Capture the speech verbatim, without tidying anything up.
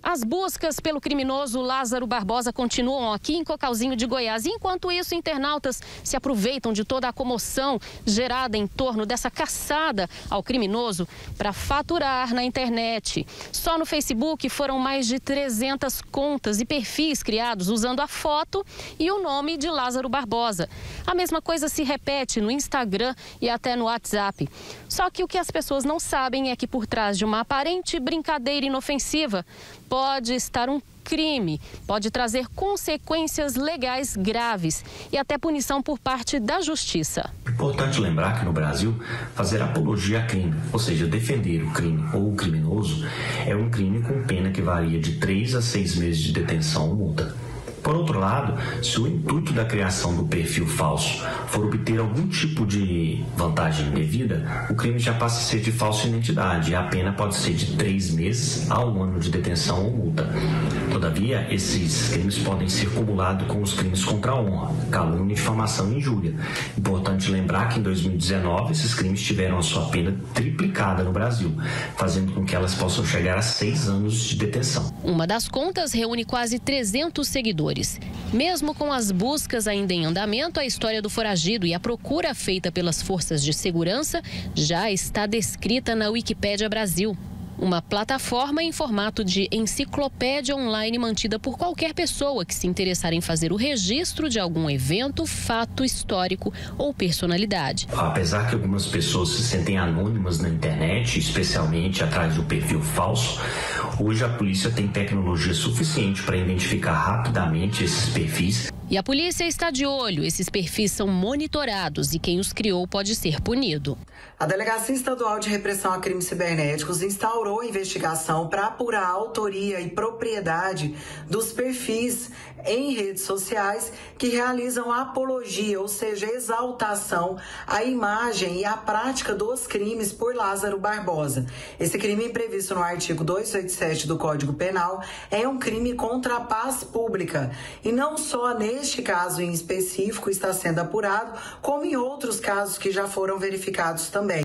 As buscas pelo criminoso Lázaro Barbosa continuam aqui em Cocalzinho de Goiás. E, enquanto isso, internautas se aproveitam de toda a comoção gerada em torno dessa caçada ao criminoso para faturar na internet. Só no Facebook foram mais de trezentas contas e perfis criados usando a foto e o nome de Lázaro Barbosa. A mesma coisa se repete no Instagram e até no WhatsApp. Só que o que as pessoas não sabem é que por trás de uma aparente brincadeira inofensiva pode estar um crime, pode trazer consequências legais graves e até punição por parte da justiça. Importante lembrar que no Brasil, fazer apologia a crime, ou seja, defender o crime ou o criminoso, é um crime com pena que varia de três a seis meses de detenção ou multa. Por outro lado, se o intuito da criação do perfil falso for obter algum tipo de vantagem indevida, o crime já passa a ser de falsa identidade e a pena pode ser de três meses a um ano de detenção ou multa. Todavia, esses crimes podem ser cumulados com os crimes contra a honra, calúnia, difamação e injúria. Importante lembrar que em dois mil e dezenove esses crimes tiveram a sua pena triplicada no Brasil, fazendo com que elas possam chegar a seis anos de detenção. Uma das contas reúne quase trezentos seguidores. Mesmo com as buscas ainda em andamento, a história do foragido e a procura feita pelas forças de segurança já está descrita na Wikipédia Brasil. Uma plataforma em formato de enciclopédia online mantida por qualquer pessoa que se interessar em fazer o registro de algum evento, fato histórico ou personalidade. Apesar que algumas pessoas se sentem anônimas na internet, especialmente atrás do perfil falso, hoje a polícia tem tecnologia suficiente para identificar rapidamente esses perfis. E a polícia está de olho, esses perfis são monitorados e quem os criou pode ser punido. A Delegacia Estadual de Repressão a Crimes Cibernéticos instaurou a investigação para apurar a autoria e propriedade dos perfis em redes sociais que realizam apologia, ou seja, exaltação à imagem e à prática dos crimes por Lázaro Barbosa. Esse crime previsto no artigo duzentos e oitenta e sete do Código Penal é um crime contra a paz pública. E não só neste caso em específico está sendo apurado, como em outros casos que já foram verificados também.